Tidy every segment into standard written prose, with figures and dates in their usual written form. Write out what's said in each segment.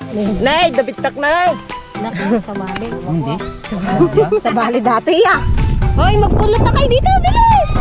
Nay, dabitak na. Naku, sa bali. Hindi. Sa bali dati ah. Hoy, magpulot na kayo dito, bilis!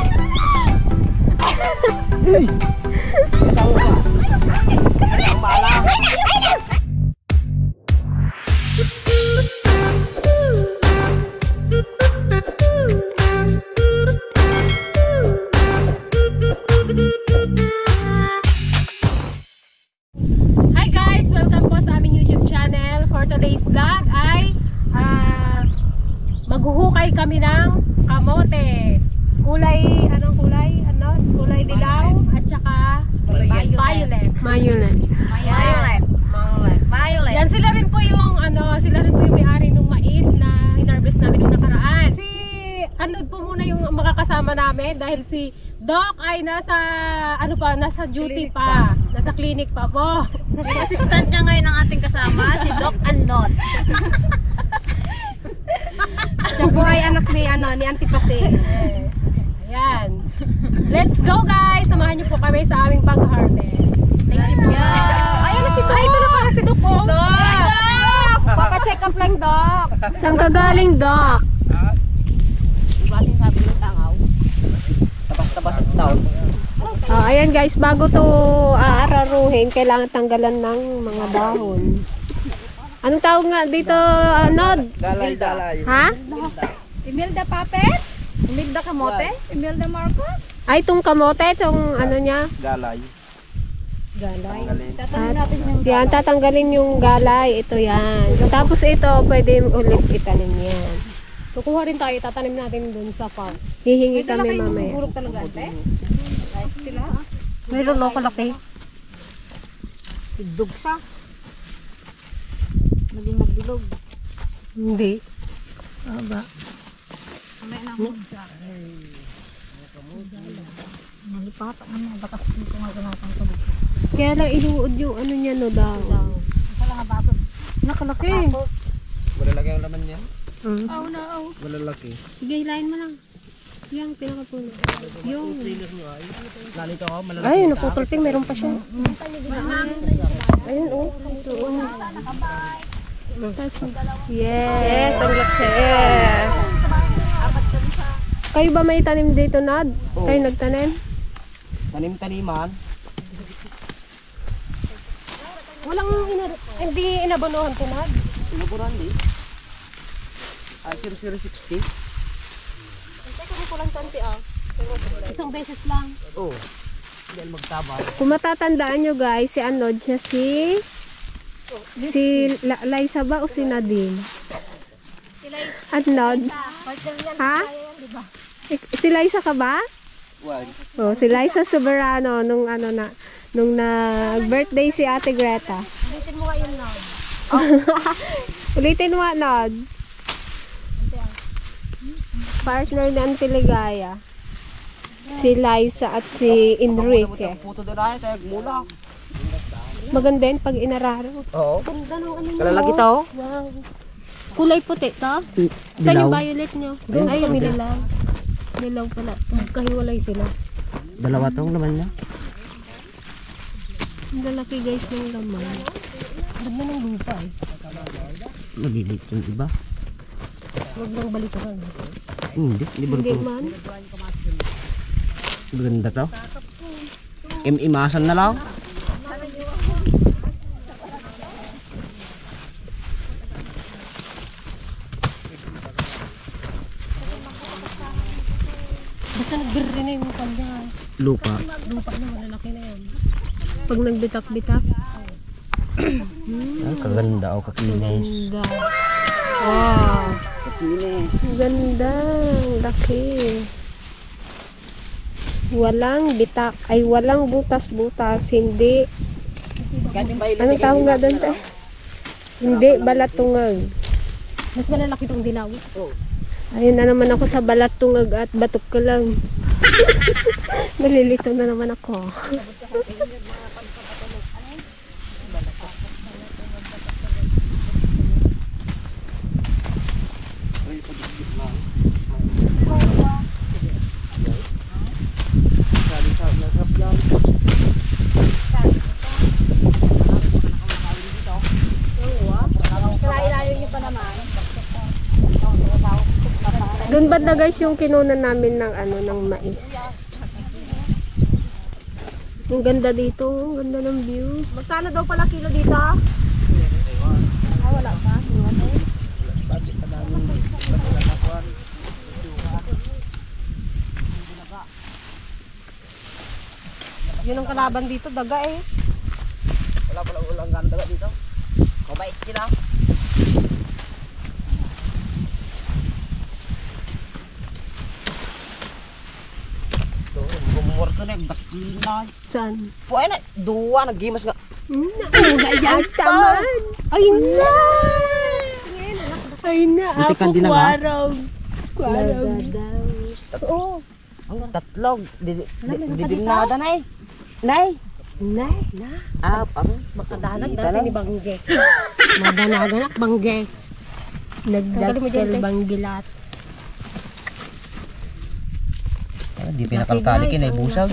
Hi guys! Welcome po sa aming YouTube channel. For today's vlog ay maghuhukay kami ng kamote. Kulay, anong kulay? Ano? Kulay dilaw at saka violet. Violet. Yan sila rin po yung may-ari ng mais na hinarvest namin nung nakaraan. Si Anod po muna yung makakasama namin dahil si Doc ay nasa duty pa. Nasa clinic pa po. Yung assistant niya ngayon ang ating kasama, si Doc Anod. Siya po ay anak ni Auntie Pase. Yes. Ayan. Let's go guys! Samahan niyo po kami sa aming pag-harvest. Thank you po. Ayan na si Doc. Ay, ito na pala si Doc po. Doc! Papa-check up lang, Doc. Saan ka galing, Doc? Bakit sabi ng tangaw? Tabas-tabas at taon. Ayan guys, bago to aararuhin, kailangan tanggalan ng mga dahon. Anong tawag nga dito, Anod? Dalay. Ha? Imelda Papet? Imelda Kamote? Imelda Marcos? Ay, itong kamote, itong ano niya? Galay. Galay. Tatanungin natin yung Yan, tatanggalin yung galay. Ito yan. Tapos ito, pwede ulit itanim yan. Kukuha rin tayo, tatanim natin dun sa farm. Hihingi kami mamaya. Purok talaga, ate? Sila? Mayroon ako laki. Idog siya. Naging magbilog. Hindi. Aba. Mamaya na ako siya. Nalipat ang mga batas dito nga ganatang tubig. Kaya lang inuod yung ano niya no daw. Wala nga bato. Nakalaki. Wala laki ang laman niya. Oh no. Wala laki. Sige, hilahin mo lang. Yung pinakapuno. Yung. Lalito ako, malalaki. Ay, naputulting. Meron pa siya. Ayun, oh. Yes, ang laki. Kayo ba may tanim dito, Nad? Oo. Kayo nagtanim? Tanim-taniman. Walang hindi inabonohan to, Nad? Inuburan di. 0060. Teka ko lang tanti Isang beses lang. Oo. Dahil magtabal. Kung matatandaan nyo guys, si Anod siya si Liza ba o si Nadine? Anod? Ha? Si Liza ka ba? Wag. Oh, si Liza Soberano nung birthday si Ate Greta. Ulitin mo nga yun, Nod. Ulitin mo, Nod. Partner ni Auntie Ligaya. Si Liza at si Enrique. Puto doon ay, tayo mula. Maganda yun pag inararo. Oo. Ganda ng ano nyo. Kalalaki to. Wow. Kulay puti to? Saan yung violet nyo? Ay, may dilaw. Dilaw pala. Magkahiwalay sila. Dalawa tong laman niya. Ang lalaki guys ng laman. Ganda ng lupa eh. Malilit yung iba. Huwag lang balituhan. Hindi ba Hindi ito? man. Maganda to. Imasan na lang. Basta nagbirri na yung kanya. Lupa. Lupa na, malalaki na yan. Pag nagbitak-bitak. Ang kaganda o kakinis. Ganda. Wow. Kakinis. Ganda. Laki. Walang bitak. Ay, walang butas-butas. Hindi. Anong tawag nga doon? Hindi, balatungag. Mas malalaki itong dilaw. Oo. Ayun na naman ako sa balatungag at batok ko lang. Nalilito na naman ako. Doon banda guys yung kinunan namin ng ng mais. Ang ganda dito, ang ganda ng view. Magkano daw pala kilo dito? Wala pa. Yun ang kalaban dito, daga eh. Wala pala ulang ganda dito. Kumait sila. Ito, bumurto na yung dakila. Saan? Puay na, duwa, naggimas nga. Ayan, taman! Ay na! Ay na, Butikan ako din na nga? kwarog. Kwarog. Oo. Ang tatlog, didingnada na eh. Nay! Nay, na. Parang Makadanag Kita dati lang. ni Bangge. Madanagan ak Bangge. Nagdakil Banggilat. Di pinakalkalikin ay busag.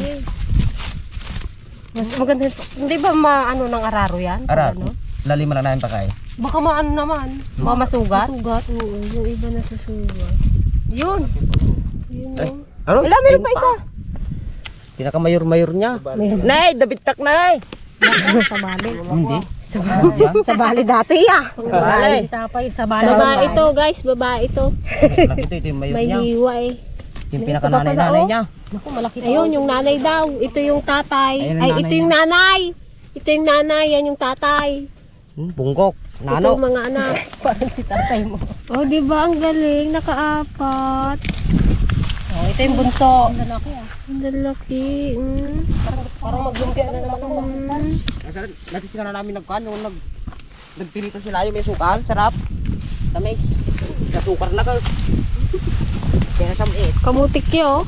Mas maganda. Hindi ba maano ng araro yan? Aral, Ano? laliman na namin pa kay. Baka maano naman. Baka masugat? Sugat, oo. Yung iba na susugat. Yun. Ay, aro, Wala, meron pa isa. Pinakamayor-mayor niya. Nay, dabitak na nay. Sa bali. Hindi. Sa bali dati ah. Bali. Sa bali. Babae ito guys, babae ito. Ito yung mayor May niya. hiwa eh. Yung pinakananay-nanay niya. Naku, malaki to. Ayun, yung nanay daw. Ito yung tatay. Ayun ang Ay, nanay ito yung nanay. Ito yung nanay, yan yung tatay. Bunggok, Ito nano. yung mga anak. Parang si tatay mo. Oh, di ba ang galing? Nakaapat. Oh, ito yung bunso. Ang lalaki ah. Ang lalaki. Parang maglumpia na naman ako. Dati sila namin nagkuhan, nung nagpilito sila yung may sukal, sarap. Tamis. Sa sukar na ka. Kaya sa mait. Kamutik yun.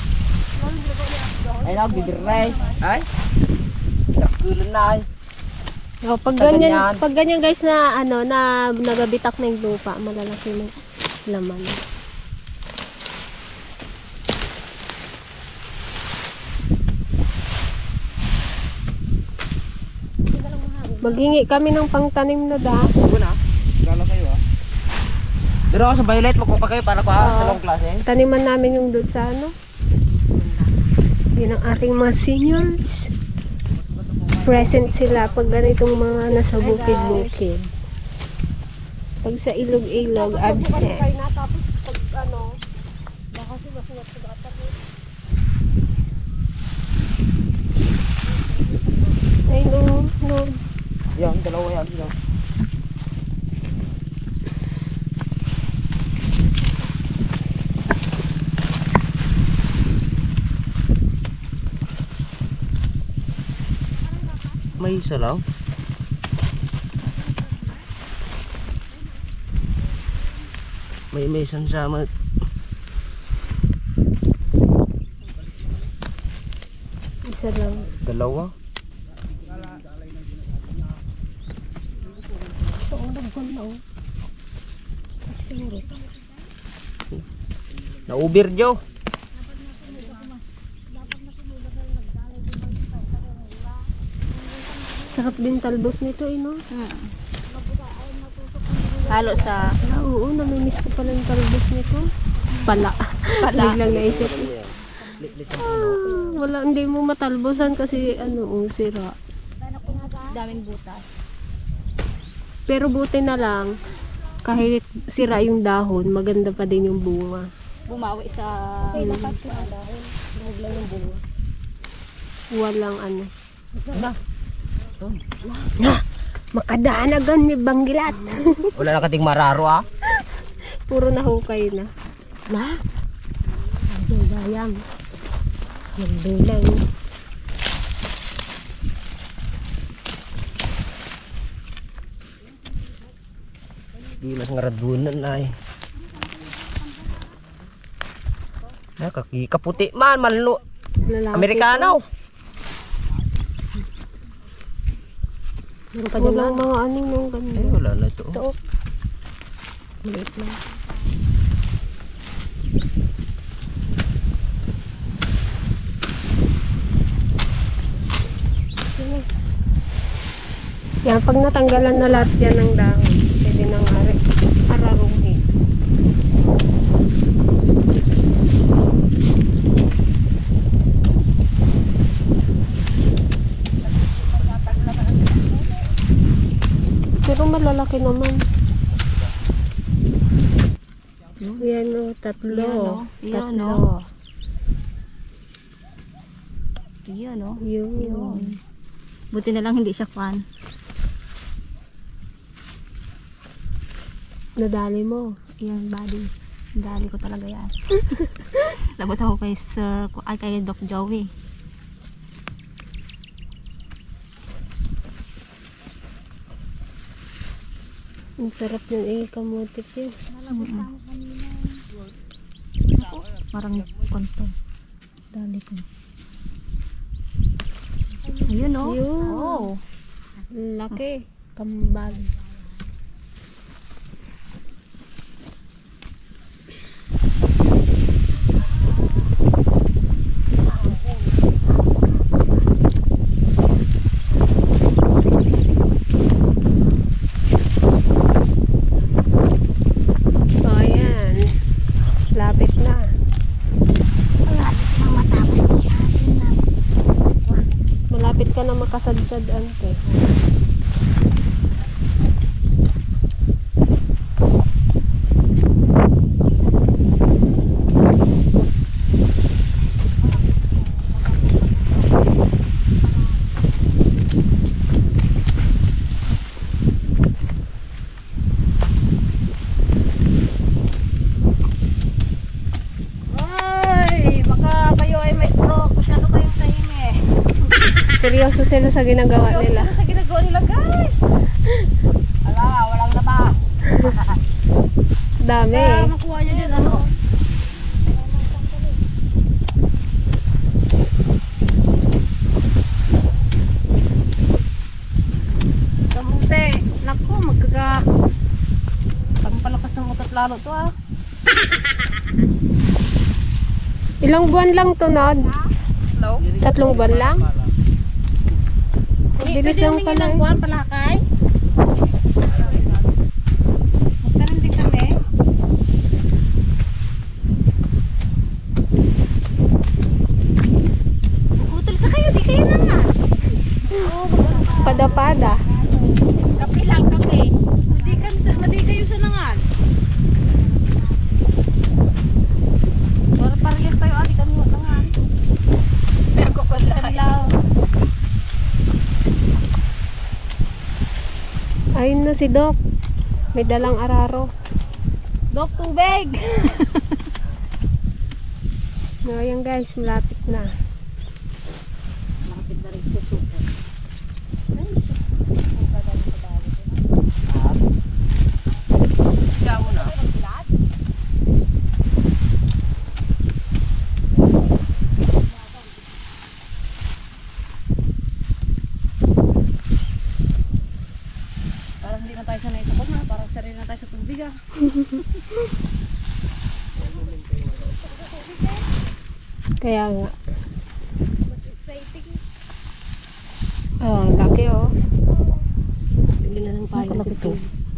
Ay lang, bibiray. Ay. Nakulan na ay. Oh, pag ganyan guys na na nagabitak na yung lupa, malalaki na laman. Maghingi kami ng pangtanim na da. Huwag na. Gala kayo ah. Pero ako sa Violet, magpupa kayo para ko sa long klase. Taniman namin yung doon sa Yun ang ating mga seniors. Present sila pag ganitong mga nasa bukid-bukid. Pag sa ilog-ilog, absent. Ay, no. Yan, dalawa yan. Yan. May isa lang. May isang sama. Isa lang. Dalawa. Na-uber Jo. Sarap din talbos nito, no? Halo sa... Oo, namimiss ko pala yung talbos nito. Pala. Biglang naisip. Wala, hindi mo matalbosan kasi sira. daming butas. Pero buti na lang, kahit sira yung dahon, maganda pa din yung bunga. Bumawi sa... Walang Na. makadanagan ni Banggilat. Wala na kating mararo ah. Puro nahukay na. Na? Dayang. Nagdulay. Gilas nga radunan ay. Kaputi man, malno. Lalaki Amerikano. Meron pa dyan mga nung ganun. Ay, wala na ito. Ito. Maliit lang. Yan, pag natanggalan na lahat yan ng dahon, pwede nang ari. Pero malalaki naman. Yan o, tatlo. Yun, Tatlo. oh. Yun, oh. Yun. Buti na lang hindi siya fan. Nadali mo. Yan, buddy. Dali ko talaga yan. Labot ako kay kay Doc Joey. Ang sarap ng kamutik yun. Parang konto. Dali ko. Ayun, oh. Yun. Oh. Laki. Kambal. Ayan. Lapit na. Malapit ka na makasadsad, ante. Ay, baka kayo ay may stroke. Masyado kayong tahimik. Seryoso sila sa ginagawa nila. Sa ginagawa nila, guys. Ala, walang laba. Dami. Makuha niyo din, ano? Kamuti. Naku, pagpalakas ng utot lalo to, ah. Ilang buwan lang to, Nod? Hello? 3 buwan lang? Bilis lang pala. ng buwan palakay. Magkaroon din kami. Utol sa kayo, di kayo na nga. Pada-pada. Kape lang, kape. Madi kayo sa nangan. Wala parehas tayo, adi kami mo nangan. Kaya ko pala. Ayun na si Doc. May dalang araro. Dok, tubig! Ayan guys, malapit na. Malapit na rin susuko. Siya mo na. Parang hindi na tayo sanay sa kuma. Parang sarili na tayo sa tubig, ah. Kaya nga. Oh, ang laki oh. Bili na lang tayo nito.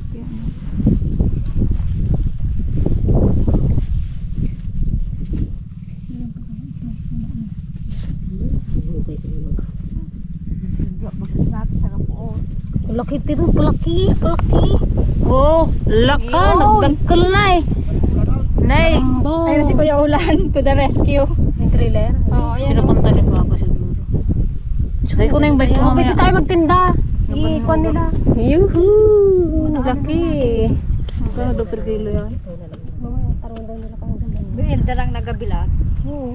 Laki tiro, laki. Oh, laka, nagdagkal na eh. Nay, ayun si Kuya Ulan to the rescue. May trailer. Oo, ayan. Pinapunta ni Papa siguro. Sakay ko na yung bike ko Oh, pwede mamaya. tayo magtinda. Ikuan nila. Yuhuu! Laki. Magkano daw per kilo yan? Mamaya, tarong daw nila kung ganda. Binilda lang nagabilat. Oo.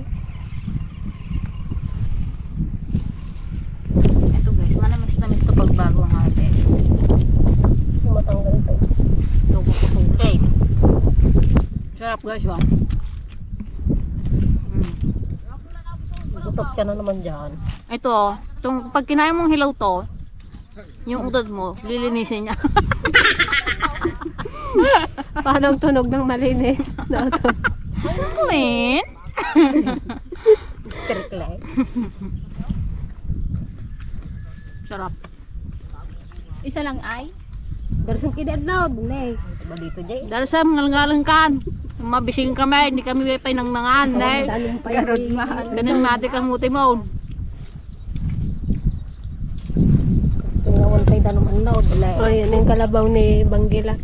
Ito guys, manamis-namis to pag bago ang harvest. Matanggal ito. Ito okay. Sarap guys, ba? Gutot ka na naman dyan. Ito, itong pag kinain mong hilaw to, yung utot mo, lilinisin niya. Paano ang tunog ng malinis? Clean. Strict lang. Sarap. Isa lang ay? Darsang kidad na, bunay. Ba dito, Jay? Dahil sa ngalang kan, mabising kami, hindi kami wipay nang nangan. Garod mahal. Ganun mati kamuti mo. Gusto nga 1 side ganda naman na. Oh, yan yung kalabaw ni Banggila.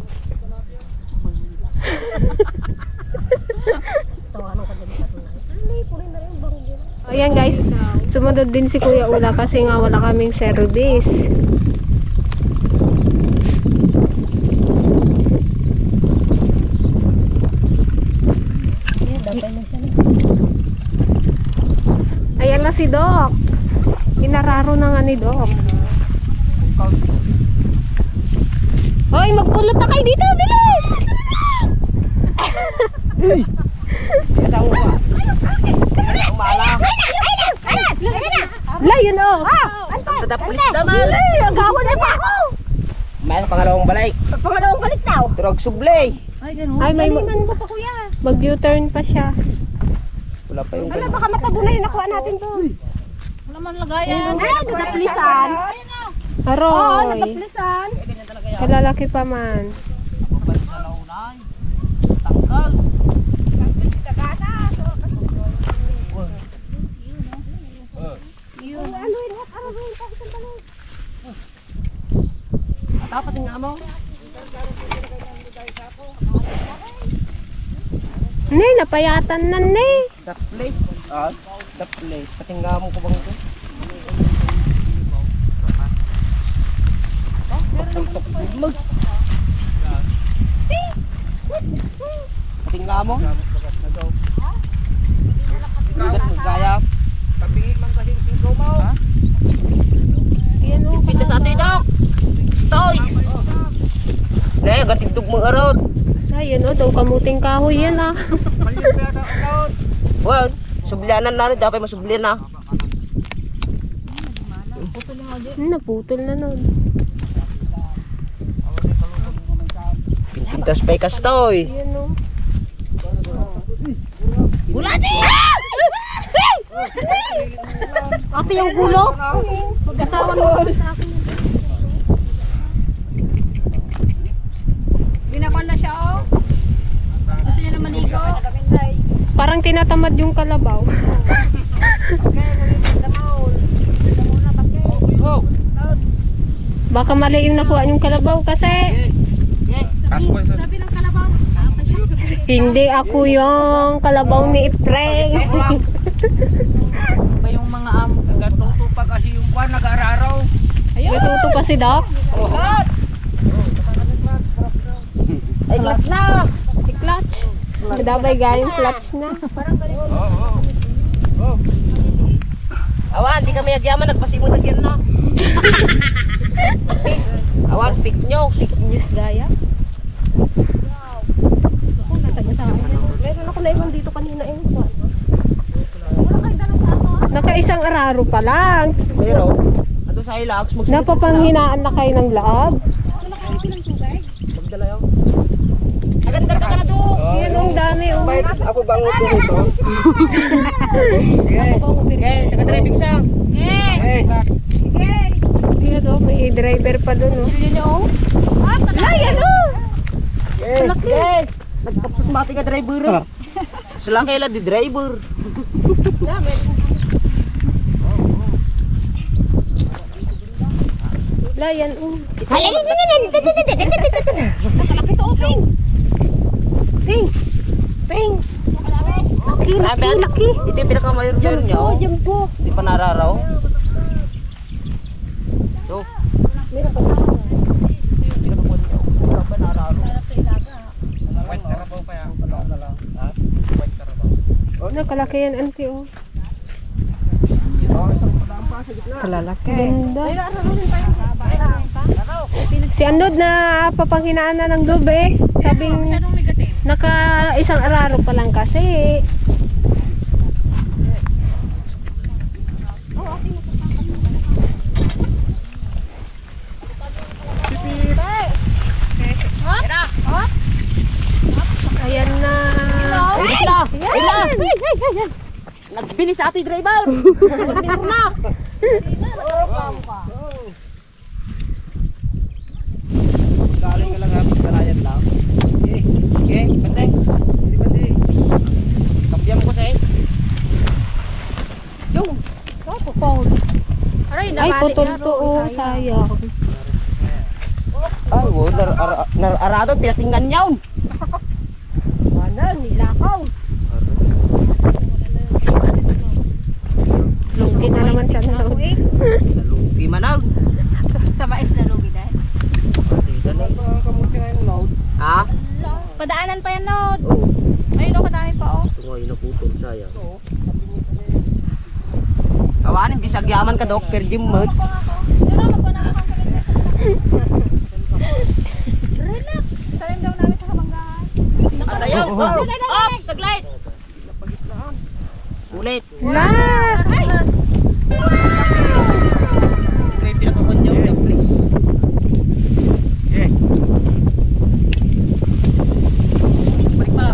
Ayan guys, sumunod din si Kuya Ula kasi nga wala kaming service. Ayan na si Doc. Inararo na nga ni Doc. Hoy, magpulot na kayo dito, bilis! La, yun oh. Tadaplis naman. Agawan na pa ako! May pangalawang balik. Pangalawang balik daw. Turog sublay. Ay, ganun. Ay, may Galingan mo pa kuya. mag-U-turn pa siya. Wala pa yung Wala, baka matabunay. Nakuha natin to. Wala man lagayan. Ay, nadaplisan. Aroy. Nadaplisan. Kalalaki pa man. tangkal. Dapat nga mo. Ne, napayatan na ne. The place. The place. Patingga mo ko bang ito? Patingga mo. Bigat mo gaya. Tabingin man kasing tingko mo. Ayan oh. Pinta sa ato ito. Stoy. Ne, gatidog mo arod. Ayun oh, daw kamuting kahoy yan ah. Well, sublianan na rin. Dapat masublian na. Naputol na nun. Pintas pa ikas toy. Ayan oh. Ate yung gulo. Magkatawan mo. Binakon na siya oh. Gusto niya na maligo. Parang tinatamad yung kalabaw. Baka mali yung nakuha yung kalabaw kasi. Sabi ng kalabaw. Hindi ako yung kalabaw ni Efreng. Pa yung mga amo gatuto pa kasi yung kwan nag-araraw. Gatuto pa si Doc. Ay, clutch na! I-clutch. Dabay galing clutch na. Awan, di kami agyaman. Nagpasimon na yan na. Awan, fake nyo. News gaya. Meron ako na ibang dito kanina eh. Naka-isang araro pa lang. Pero, ato sa ilax, Napapanghinaan na kayo ng loob. magdala yun. Agad ka na to! Yan ang dami oh. Ako bang ito ito? Okay, taga-driving siya. Yan oh, may driver pa dun oh. Layan oh! Okay, nagkapsat mati ka driver. Sila kaila di driver. Layan oh. Nakalaki to oh, Ping. Ping. Ping. Laki. Ito yung pinakamayor-mayor niya. Oh. Jumbo. Di pa nararaw. So, Meron pa na. pinakakuha niya. Wala pa nararaw. White Carabao pa yan. Ha? White Carabao. Nakalaki yan auntie oh. Kalalaki. Ganda. Si Andod na papanghinaan na ng loob eh. Sabing naka isang araro pa lang kasi. Ayan na. Ayun na! Ayun na! Nagbilis sa ato yung driver! Nagbilis na! Galing ka lang ha, pagkarayan lang. Okay, bantay. Hindi bantay. Kampiyan ko sa'yo. Ay, putol to oh, sayang. oh, arado, pinatinggan yawn. Ano, nilakaw. Lugi na naman siya na Nalugi man yawn. Sa mais na lugi dahil. Ha? Padaanan pa yan, Lord. Oo. Ayun, kadami pa, oh. Ito nga, inaputol sayang. Kawanin, bisag yaman ka, Dok, per gym mode. Yun na, magkuha na ako ang relax. Salim daw namin sa kabanggaan. At ayaw, up, saglit. Ulit. Last! May pinakakonyo, please. Balik pa.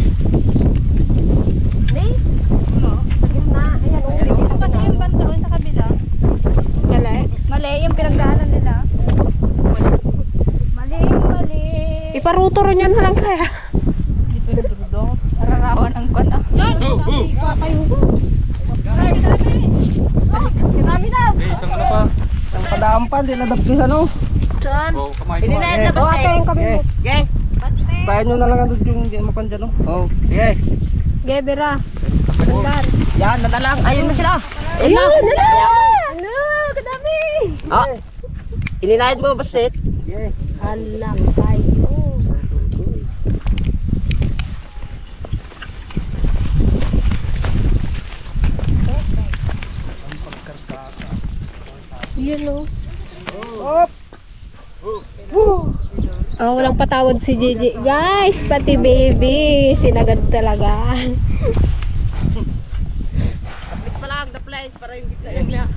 Nay? Lagyan na. Ayan, oh. Ito kasi yung banda doon sa kabila. Mali. Mali, yung pinagdaanan nila. Mali. Iparuto rin yan na lang kaya. Hindi pa yung durudong. Nararawan ang kwan, ah. Yan! Marami na! Isang ano pa? Ang padaan pa, di nadagpisan, oh. Oh, kamay Hindi na yan labas, Oh, ate, yung kami mo. Okay. Bayan nyo na lang ang yung hindi mapan dyan, Oh. Sige. Gebera. Andar. Yan, nadalang. Ayun na sila. Ayun na! Yeah. Ano? Kadami! Ah. Ininayad mo, basit. Alam kayo. Yun o. Oh, walang patawad si Gigi. Guys, pati baby. Sinagad talaga. Tapos pa lang, the place, para yung gitna yun niya.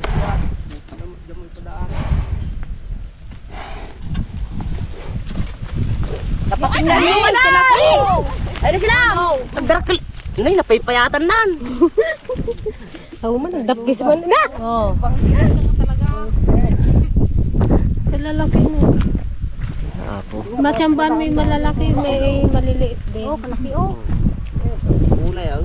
Dapat na yun, sila. Ayun sila. Nagdarakil. Nay, napaypayatan nan. Ako man, nagdapkis man na. Oh. Lalaki no. Matsamban may malalaki, may maliliit din. Oh, kalaki, oh. Una yan.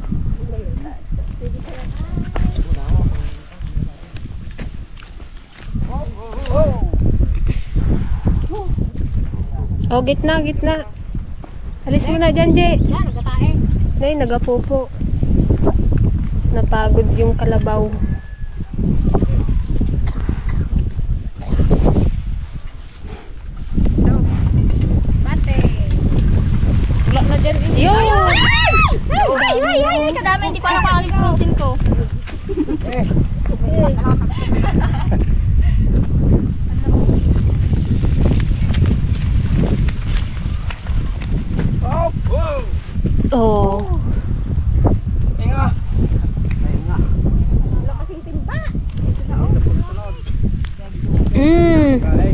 Oh, gitna, gitna. Alis mo na dyan, Je. Yan, nagkatae. Nay, nagapupo. Napagod yung kalabaw. Bate. Wala na dyan. Yo! Ay, kadami. Hindi ko alam kung aling protein ko. Oh. Inga. Mm. Kay.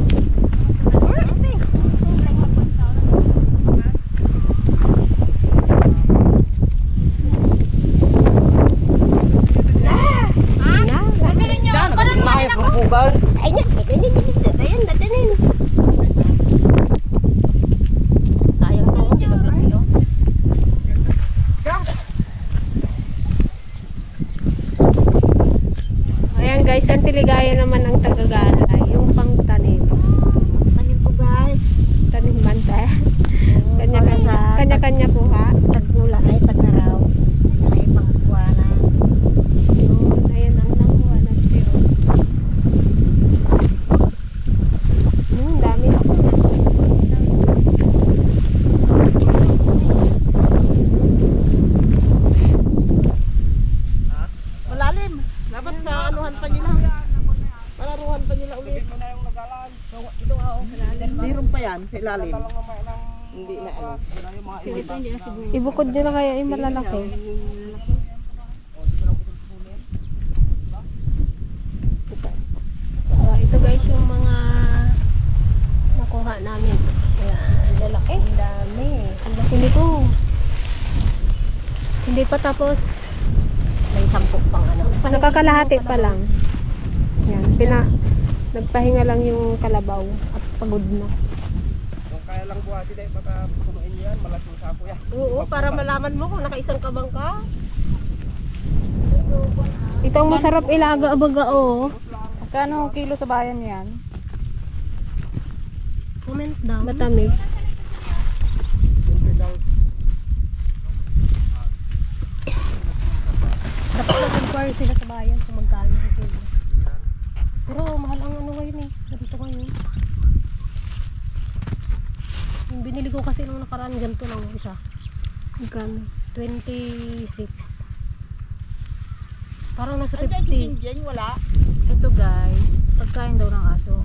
Yan, nagkumahay ang pugan. Ayun, dadanin. Sayang to, hindi maglaki yun. Ayan guys, ang tiligaya naman ang tagagala. Yung pang tanim. Tanim po, guys. Tanim man tayo. Kanya-kanya po ha. Tagula ay tagaraw. Ay pangkuana. Yun, ayan ang nakuha natin. Dami ako na. Malalim. Dapat maanuhan pa nila. Palaruhan pa nila ulit. Ito nga, oh. Meron pa yan, sa ilalim. Hindi na ano. Ibukod nyo na kaya yung malalaki. Ito guys yung mga nakuha namin. Ayan, lalaki. Ang dami. Ang laki nito. Hindi pa tapos. May 10 pang ano. Nakakalahati pa lang. Yan, nagpahinga lang yung kalabaw at pagod na. Kung kaya lang buhati dahil baka punuin yan, malasong sako yan. Oo, para malaman mo kung nakaisang kabang ka. Ito ang masarap ilaga abaga oh. Kano kilo sa bayan yan? Comment Matamis. Dapat mag-inquire sila sa bayan kung magkano ang kilo. Pero mahal ang ano ngayon eh. Ganito ngayon. Yung binili ko kasi nung nakaraan ganito lang isa. Magkano? 26. Parang nasa 50. wala. Ito guys. Pagkain daw ng aso.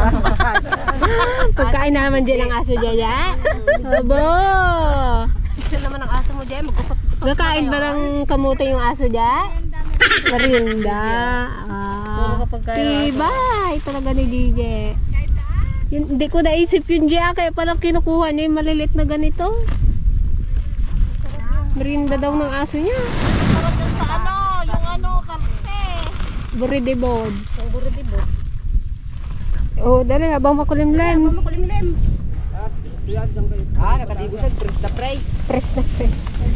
Pagkain naman dyan ang aso dyan, ya? Abo! Ito naman ang aso mo dyan, kakain ba ng kamote yung aso dyan? Merinda. Puro kapag kain ng aso. Tibay talaga ni DJ. Hindi ko naisip yun dyan, kaya palang kinukuha niya yung malilit na ganito. Merinda daw ng aso niya. Buridibod. Yung buridibod. Oh, dali, habang makulimlim. Nakatibusan, press na press. Press na press.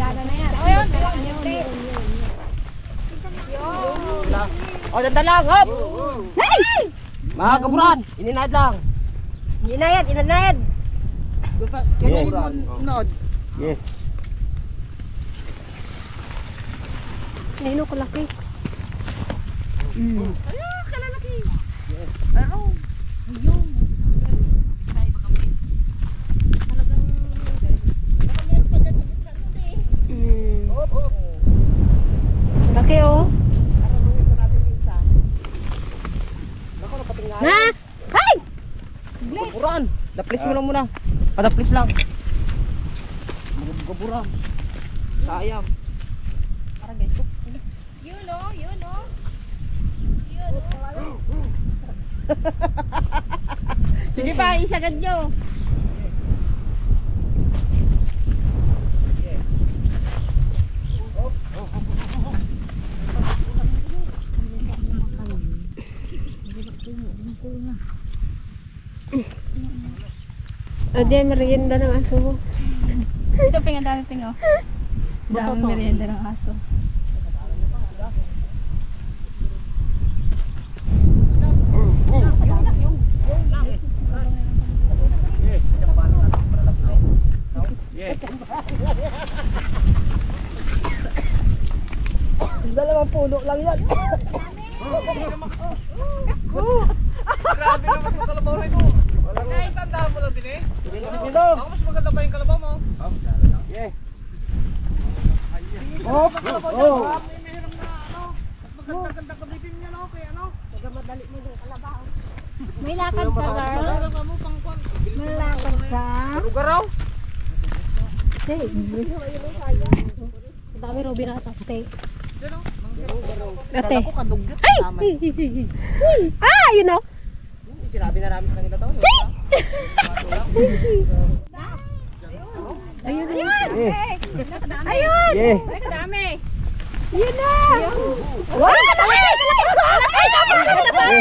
O, danda lang, hop! Mga kaburan, ininad lang. Inanayad. Ganyan mo nod. Yes. Ayun o, kalaki. Laki oh. Na! Ay! Kaburan, daplis mo lang muna. Padaplis lang. Mga kaburan. Sayang. Sige pa, isagad nyo. O, diyan, merienda ng aso mo. Ito pinga, dami pinga. Dami merienda ng aso. Dalawang puno lang yan. Grabe naman yung kalabaw na ito. Tandaan mo lang din eh. Ako mas maganda pa yung kalabaw mo. Maganda kabitin niya no, kaya ano? May lakad ka, girl. May lakad ka. Lugar raw. Dami Robin ata kasi. Ate. Ate. Ay! Ah, you know. Sinabi na namin sa kanila to. Ayun. Ayun. Yeah. Ay, kadami. Yun na. Wow, kalaki! Ay, kalaki!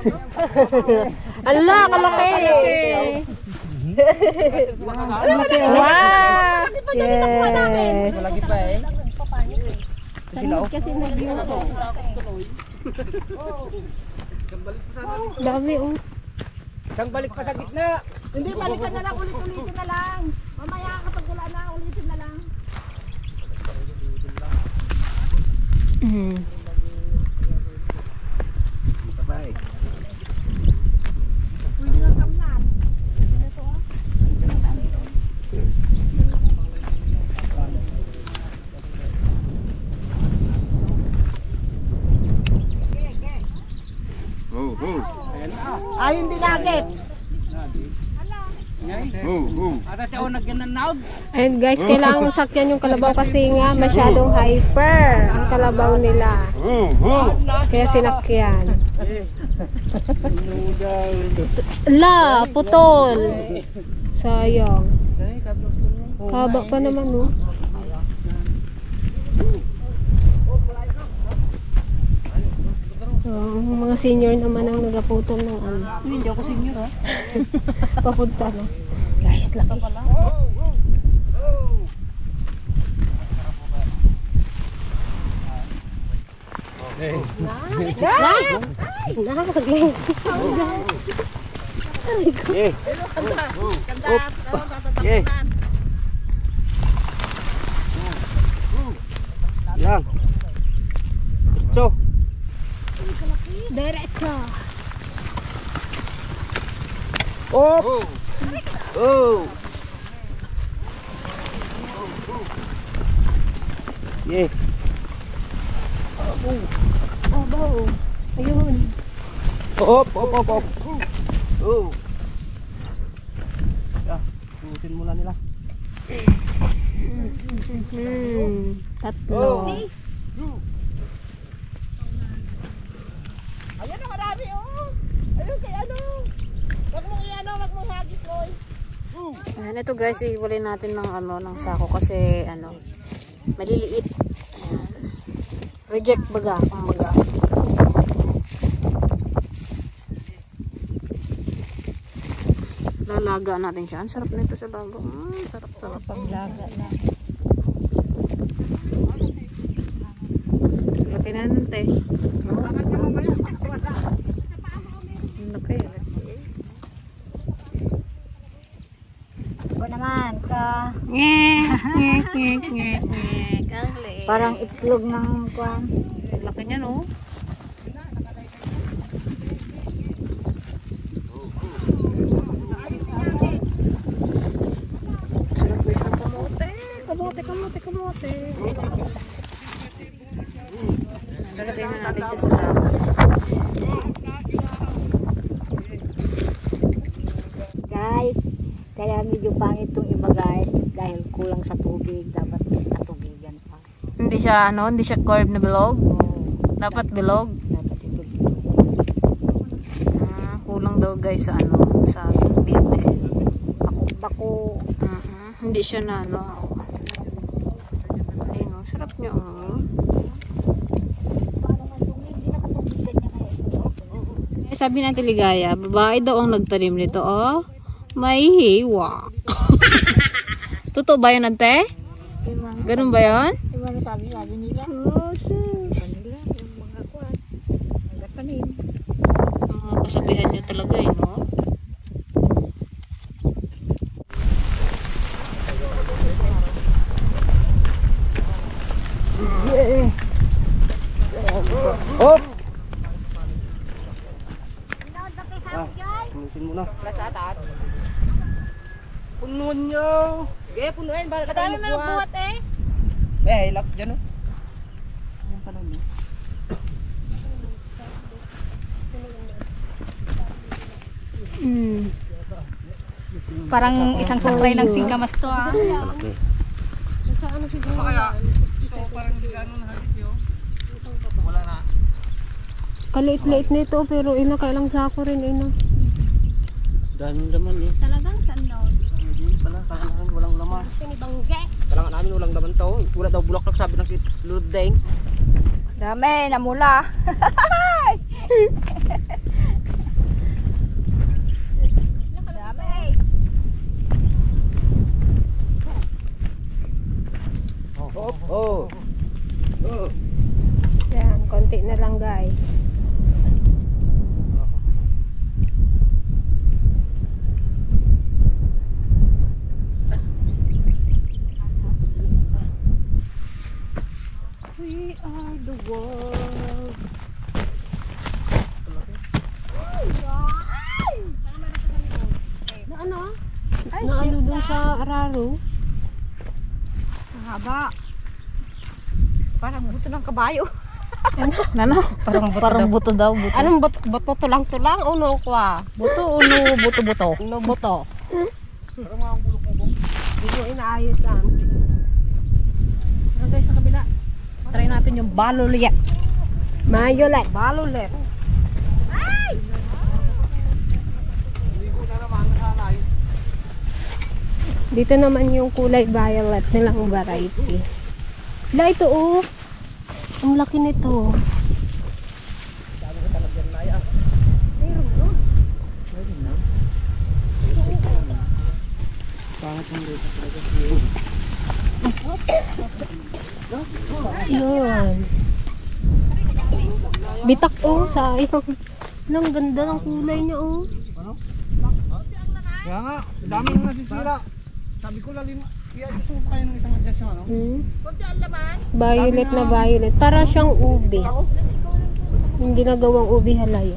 Ala, kalaki! Wow! Yes! Malagi pa eh. Sanod kasi mag-yuso. Dami oh. Isang balik pa sa gitna. Hindi, balikan na lang, ulit-ulitin na lang. Mamaya kapag wala na, ulitin na lang. Pwede na tamnan. Pwede na to ah. Ayun din agad. Ayun guys, kailangan masakyan yung kalabaw kasi nga masyadong hyper ang kalabaw nila. Kaya sinakyan. La, putol. Sayang. Haba pa naman no. Mga senior naman ang nagaputol ng ano. Hindi ako senior ha. Papunta no. Guys, laki. Nakakasaglit. Yeah. Yan. Diretso. Diretso. Op. Oh. Yeah. Abo. Ayun. Op. Oh. Ya, tututin mula nila. Tatlo. Ayan na, marami oh. Ayun kay ano. Wag mong hagis, Loy. Ayan, ito guys, iwalay natin ng ng sako kasi maliliit. Ayan. Reject baga, kumbaga. Lalaga natin siya. Ang sarap nito sa laga. Sarap. Paglaga na. Laki na nun, te. Laki. Ito naman ka. Parang itlog ng kwan. Laki niya, no? Sarap guys ng kamote. Kamote. Lalagay na natin siya sa sako. Guys, kaya medyo pangit itong iba guys dahil kulang sa tubig, dapat natubigan pa. Hindi siya curved na bilog. Dapat bilog. Dapat ito. Kulang daw guys sa sa tubig. Bako. Hindi siya na ayun, sarap niya Sabi ng Tiligaya, babae daw ang nagtanim nito, may hiwa. Totoo ba yun, ante? Ganun ba yun? Diba sabi nila? Oh, sure. Kanila, yung mga kuwan. Nagtanim. Mga kasabihan nyo talaga, no? Op. Punutin mo na. Lasatan. Punuan nyo. Sige, punuin. Para ka Dami tayo mo ng magbuhat. buhat eh. Relax dyan oh. Yan pa lang yun. Parang isang sakray ng singkamas to, Kaliit-liit nito pero kailang sako rin Dami naman eh. Talagang sandaw. Hindi pala, kailangan walang laman. Pinibangge. Kailangan namin walang laman to. Wala daw bulaklak sabi ng si Ludeng. Dami, namula. Oh. Yan, konti na lang guys. We are the world. Na ano dun sa Araro? Haba. Parang buto ng kabayo. Parang buto daw. Buto. Anong buto tulang-tulang? Uno ko Buto ulo, buto-buto. Uno buto. Hindi ko inaayos Pero guys, sa kabila. Try natin yung balulit. Violet. Balulit. Dito naman yung kulay violet nilang variety. La, ito ang laki nito. Yun. Bitak sayang. Ang ganda ng kulay niya Kaya nga, Dami nang nasisira. Sabi ko lalim. Kaya gusto ko kayo ng isang adjust ano? Violet na violet. Para siyang ubi. Yung ginagawang ubi halay.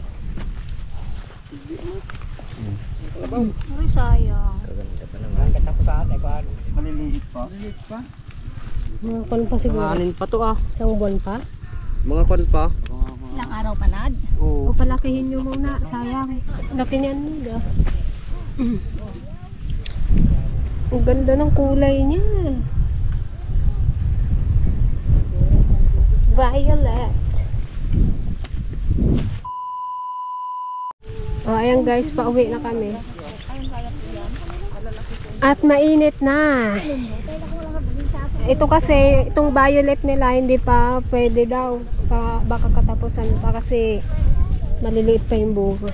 Ay, sayang. Ang katapusan, ay kuhan. Maliliit pa. Maliliit pa? Mga kon pa siguro. Mga anin pa to ah. Isang buwan pa. Mga kon pa. Ilang araw pa, Nad? Oo. O palakihin nyo muna. Sayang. Laki niyan nila. Ang ganda ng kulay niya. Violet. O, ayan guys, pauwi na kami. At mainit na. Ito kasi, itong violet nila, hindi pa pwede daw. Baka katapusan pa kasi maliliit pa yung bunga.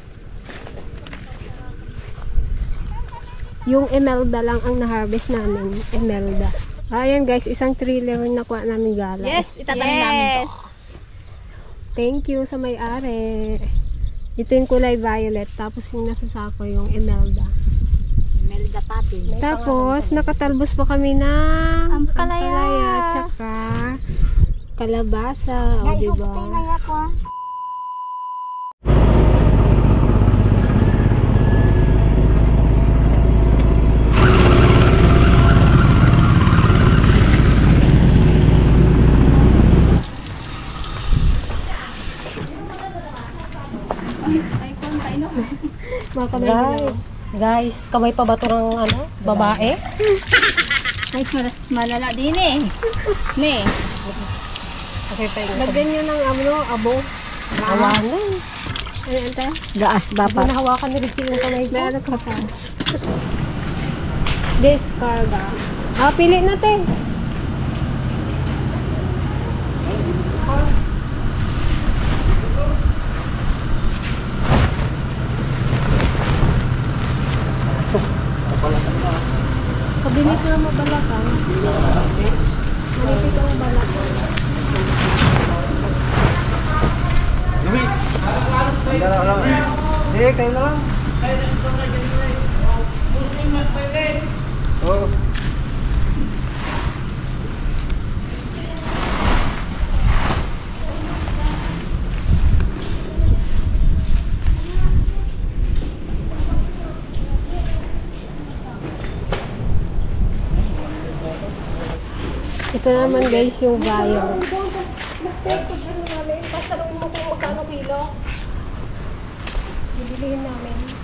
Yung emelda lang ang na-harvest namin. Emelda. Ayan guys, isang thriller yung nakuha namin gala. Yes, itatanim namin to. Thank you sa may-ari. Ito yung kulay violet. Tapos yung nasa sako yung emelda. Melda pati. Tapos, nakatalbos pa kami ng Ampalaya. Tsaka kalabasa. O, diba? Mga kamay guys, kamay pa ba ito ng ano, babae? Ay, malala din eh. Ne. Lagyan nyo ng abo. Awanan. Ano yan tayo? Gaas Dapat nahawakan ni Ricky yung kamay ko. Meron ka pa. Descarga. Pili na te. Kabilis na mabalakan. Manipis ang balakan. Sige, kayo na lang. Oo. Ito naman guys yung bayo. Bibilihin namin.